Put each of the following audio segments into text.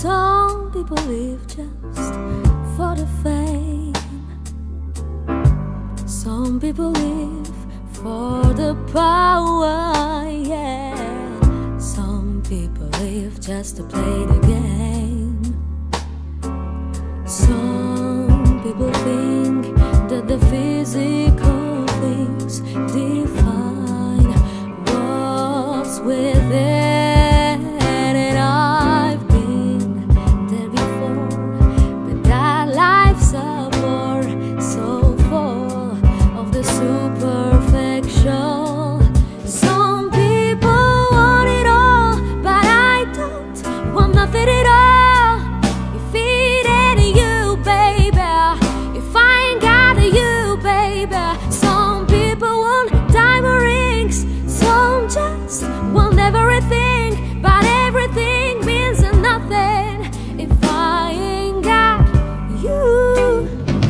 Some people live just for the fame. Some people live for the power, yeah. Some people live just to play the game. Some people think that the physical things define what's within, and I've been there before, but that life's a bore, so full of the superficial. Some people want it all, but I don't want nothing at all. If it ain't you, baby, if I ain't got you, baby. Some people want diamond rings, some just want everything, but everything means nothing if I ain't got you.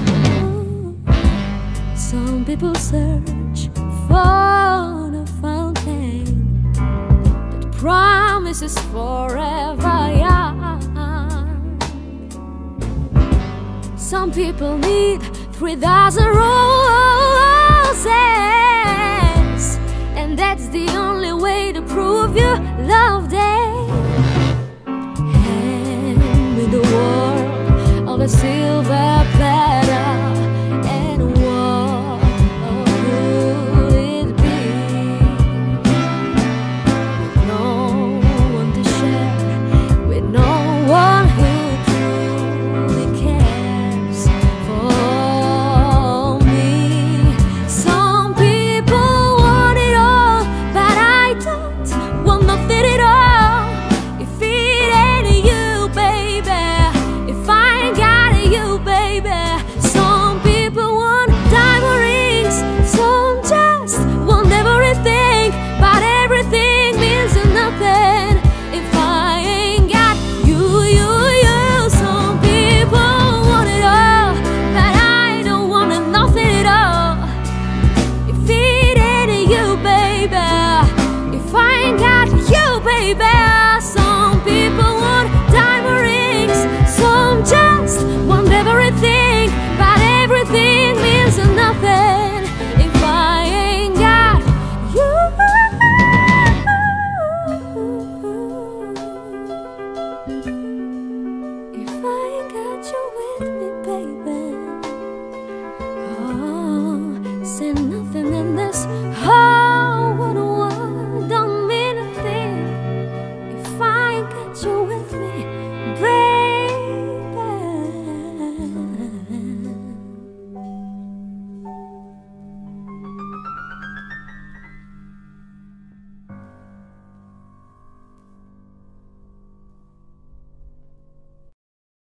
Some people search for the fountain that promises forever young. Some people need 3,000 roses, and that's the only way to prove you love them. Hand me the world of a silver